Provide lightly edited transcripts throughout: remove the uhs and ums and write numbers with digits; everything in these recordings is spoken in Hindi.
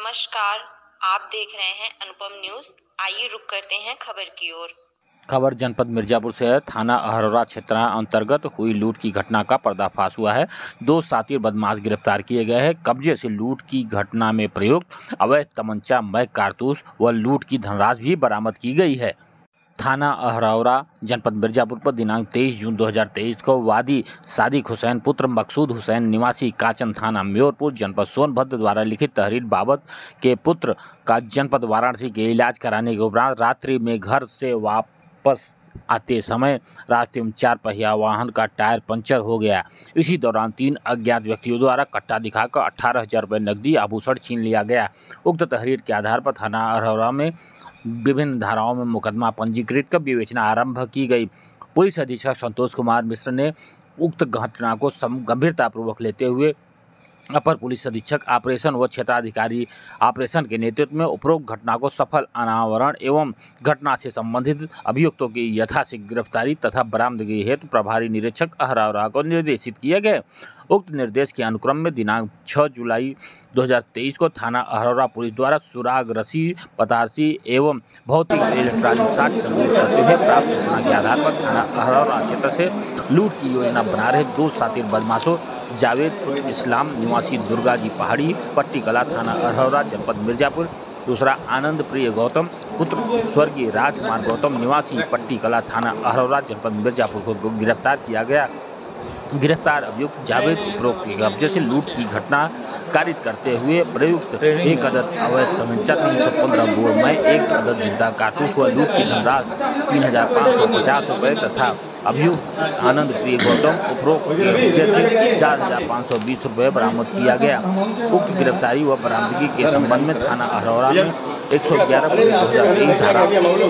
नमस्कार, आप देख रहे हैं अनुपम न्यूज। आइए रुक करते हैं खबर की ओर। खबर जनपद मिर्जापुर से है। थाना अहरौरा क्षेत्र अंतर्गत हुई लूट की घटना का पर्दाफाश हुआ है। 2 शातिर बदमाश गिरफ्तार किए गए हैं। कब्जे से लूट की घटना में प्रयुक्त अवैध तमंचा, मैग कारतूस व लूट की धनराशि भी बरामद की गई है। थाना अहरौरा जनपद मिर्जापुर पर दिनांक 23 जून 2023 को वादी सादिक हुसैन पुत्र मकसूद हुसैन निवासी काचन थाना म्योरपुर जनपद सोनभद्र द्वारा लिखित तहरीर बाबत के पुत्र का जनपद वाराणसी के इलाज कराने के उपरांत रात्रि में घर से वापस आते समय रास्ते में 4 पहिया वाहन का टायर पंचर हो गया। इसी दौरान 3 अज्ञात व्यक्तियों द्वारा कट्टा दिखाकर 18,000 रुपये नकदी आभूषण छीन लिया गया। उक्त तहरीर के आधार पर थाना अहरौरा में विभिन्न धाराओं में मुकदमा पंजीकृत कर विवेचना आरंभ की गई। पुलिस अधीक्षक संतोष कुमार मिश्र ने उक्त घटना को गंभीरतापूर्वक लेते हुए अपर पुलिस अधीक्षक ऑपरेशन व क्षेत्राधिकारी ऑपरेशन के नेतृत्व में उपरोक्त घटना को सफल अनावरण एवं घटना से संबंधित अभियुक्तों की यथाशीघ्र गिरफ्तारी तथा बरामदगी हेतु प्रभारी निरीक्षक अहरौरा को निर्देशित किए गए। उक्त निर्देश के अनुक्रम में दिनांक 6 जुलाई 2023 को थाना अहरौरा पुलिस द्वारा सुराग, रस्सी, पतासी एवं भौतिक इलेक्ट्रॉनिक साक्ष्य संग्रहित करते हुए प्राप्त सूचना के आधार पर थाना अहरौरा क्षेत्र से लूट की योजना बना रहे 2 शातिर बदमाशों जावेद उल इस्लाम निवासी दुर्गाजी पहाड़ी पट्टी कला थाना अहरौरा जनपद मिर्जापुर, दूसरा आनंद प्रिय गौतम पुत्र स्वर्गीय राजकुमार गौतम निवासी पट्टी कला थाना अहरौरा जनपद मिर्जापुर को गिरफ्तार किया गया। गिरफ्तार अभियुक्त जावेद उपरोक्त के कब्जे से लूट की घटना कारित करते हुए प्रयुक्त 1 अदद अवैध तमंचा, 315 बोर में 1 अदद जिंदा कारतूस व लूट की धनराशि 3,550 रुपये तथा अभियुक्त आनंद प्रिय गौतम उपरोक्त के कब्जे से 4,520 रुपये बरामद किया गया। उक्त गिरफ्तारी व बरामदगी के संबंध में थाना अहरौरा में 111/2023 धारा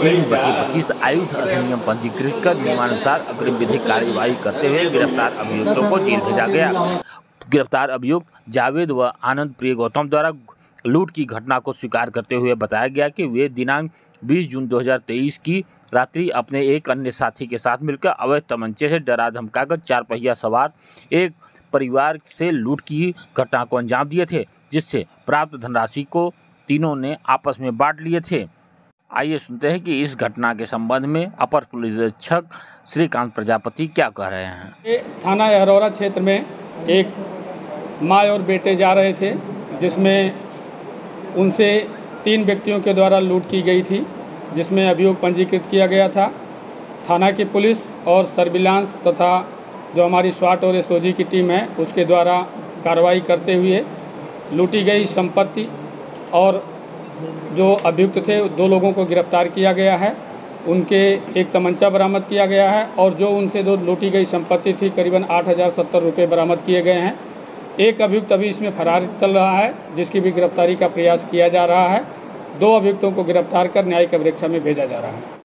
3/25 आयुध अधिनियम पंजीकृत कर नियमानुसार अग्रिम विधिक कार्यवाही करते हुए गिरफ्तार अभियुक्तों को जेल भेजा गया। गिरफ्तार अभियुक्त जावेद व आनंद प्रिय गौतम द्वारा लूट की घटना को स्वीकार करते हुए बताया गया कि वे दिनांक 20 जून 2023 की रात्रि अपने एक अन्य साथी के साथ मिलकर अवैध तमंचे से डरा धमकाकर 4 पहिया सवार एक परिवार से लूट की घटना को अंजाम दिए थे, जिससे प्राप्त धनराशि को तीनों ने आपस में बांट लिए थे। आइए सुनते हैं कि इस घटना के संबंध में अपर पुलिस अधीक्षक श्रीकांत प्रजापति क्या कह रहे हैं। थाना अहरौरा क्षेत्र में एक माँ और बेटे जा रहे थे, जिसमें उनसे 3 व्यक्तियों के द्वारा लूट की गई थी, जिसमें अभियोग पंजीकृत किया गया था। थाना की पुलिस और सर्विलांस तथा जो हमारी स्वाट और एसओजी की टीम है उसके द्वारा कार्रवाई करते हुए लूटी गई संपत्ति और जो अभियुक्त थे 2 लोगों को गिरफ्तार किया गया है। उनके एक तमंचा बरामद किया गया है और जो उनसे 2 लूटी गई संपत्ति थी करीबन 8,070 रुपये बरामद किए गए हैं। एक अभियुक्त अभी इसमें फरार चल रहा है, जिसकी भी गिरफ्तारी का प्रयास किया जा रहा है। 2 अभियुक्तों को गिरफ्तार कर न्यायिक अभिरक्षा में भेजा जा रहा है।